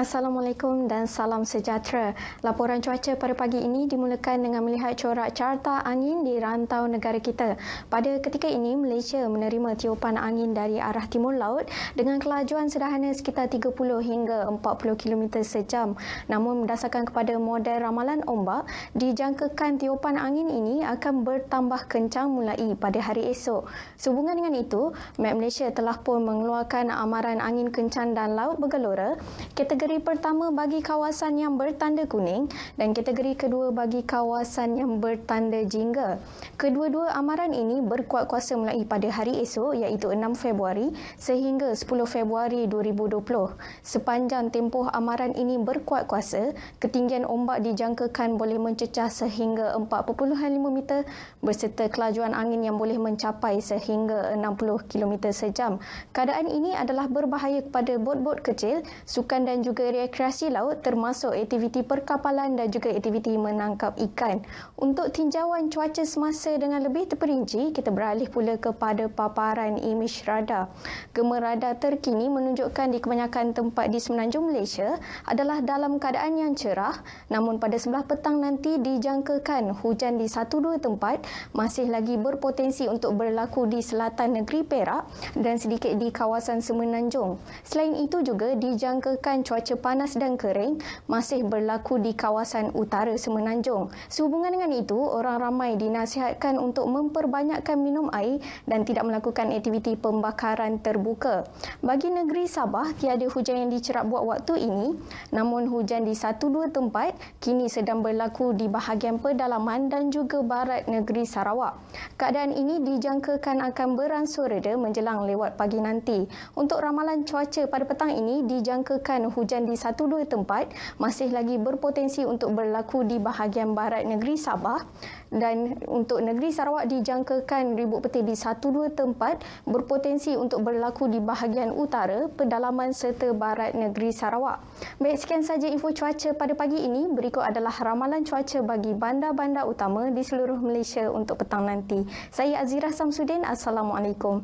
Assalamualaikum dan salam sejahtera. Laporan cuaca pada pagi ini dimulakan dengan melihat corak carta angin di rantau negara kita. Pada ketika ini, Malaysia menerima tiupan angin dari arah timur laut dengan kelajuan sederhana sekitar 30 hingga 40 km sejam. Namun berdasarkan kepada model ramalan ombak, dijangkakan tiupan angin ini akan bertambah kencang mulai pada hari esok. Sehubungan dengan itu, Met Malaysia telah pun mengeluarkan amaran angin kencang dan laut bergelora, kategori pertama bagi kawasan yang bertanda kuning dan kategori kedua bagi kawasan yang bertanda jingga. Kedua-dua amaran ini berkuat kuasa mulai pada hari esok iaitu 6 Februari sehingga 10 Februari 2020. Sepanjang tempoh amaran ini berkuat kuasa, ketinggian ombak dijangkakan boleh mencecah sehingga 4.5 meter berserta kelajuan angin yang boleh mencapai sehingga 60 km sejam. Keadaan ini adalah berbahaya kepada bot-bot kecil, sukan dan juga rekreasi laut termasuk aktiviti perkapalan dan juga aktiviti menangkap ikan. Untuk tinjauan cuaca semasa dengan lebih terperinci, kita beralih pula kepada paparan imej radar. Gema radar terkini menunjukkan di kebanyakan tempat di semenanjung Malaysia adalah dalam keadaan yang cerah, namun pada sebelah petang nanti dijangkakan hujan di 1-2 tempat masih lagi berpotensi untuk berlaku di selatan negeri Perak dan sedikit di kawasan semenanjung. Selain itu juga dijangkakan cuaca panas dan kering masih berlaku di kawasan utara semenanjung. Sehubungan dengan itu, orang ramai dinasihatkan untuk memperbanyakkan minum air dan tidak melakukan aktiviti pembakaran terbuka. Bagi negeri Sabah, tiada hujan yang dicerap buat waktu ini, namun hujan di 1-2 tempat kini sedang berlaku di bahagian pedalaman dan juga barat negeri Sarawak. Keadaan ini dijangkakan akan beransur reda menjelang lewat pagi nanti. Untuk ramalan cuaca pada petang ini dijangkakan hujan di 1-2 tempat masih lagi berpotensi untuk berlaku di bahagian barat negeri Sabah dan untuk negeri Sarawak dijangkakan ribut petir di 1-2 tempat berpotensi untuk berlaku di bahagian utara, pedalaman serta barat negeri Sarawak. Baik, sekian saja info cuaca pada pagi ini. Berikut adalah ramalan cuaca bagi bandar-bandar utama di seluruh Malaysia untuk petang nanti. Saya Azirah Samsudin. Assalamualaikum.